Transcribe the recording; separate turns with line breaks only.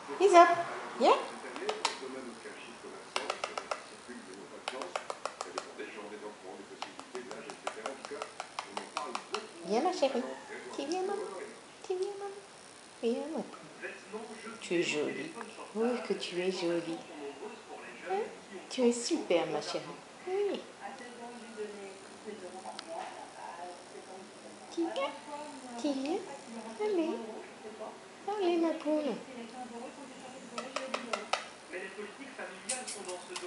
Isa, viens. Viens ma chérie. Tu viens maman. Tu viens maman. Viens maman. Tu es jolie. Oui que tu es jolie. Hein? Tu es super ma chérie. Oui. Tu viens? Tu viens? Allez. Allez ma poule.